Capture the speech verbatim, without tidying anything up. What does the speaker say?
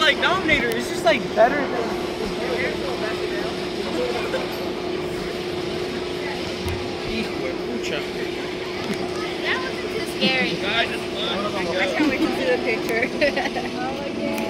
like Dominator. It's just like better than. That wasn't too scary. I can't wait to see the picture. Oh my God.